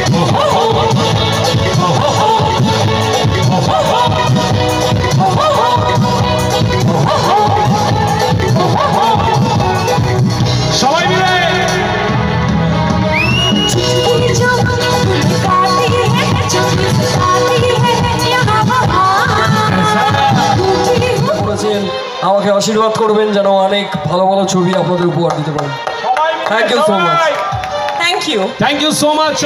আমাকে আশীর্বাদ করবেন যেন অনেক ভালো ভালো ছবি আপনাদের উপহার দিতে পারেন। Thank you so much. Thank you so much.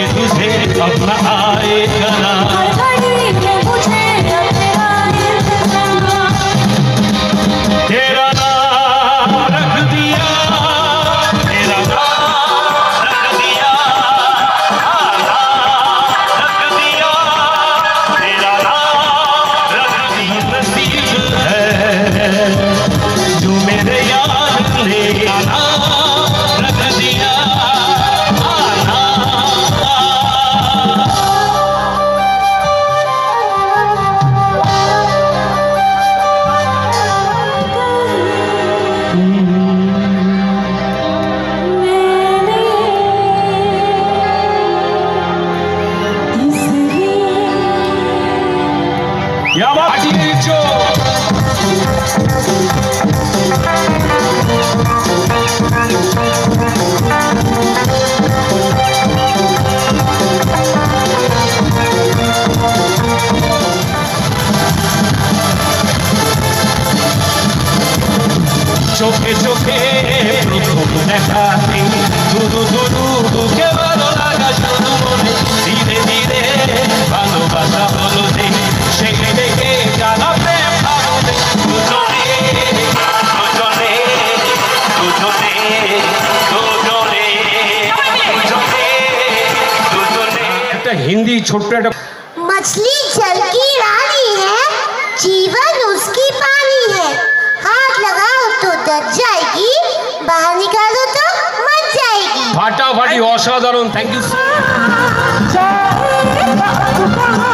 চোখে চোখে প্রথম দেখাতে দুদু দুদু বুকে ভালো লাগা শুধু মনে ধীরে ধীরে ভালোবাসা হলো যে সেকে দেখে জানা প্রেম ভালো দুজনে দুজনে দুজনে দুজনে দুজনে দুজনে। একটা হিন্দি ছোট্ট একটা मछली जल की रानी है, जीवन उसकी पानी है, हाथ लगाओ तो दब जाएगी, बाहर निकालो तो मर जाएगी। फाटाफाटी असाधारण। Thank you.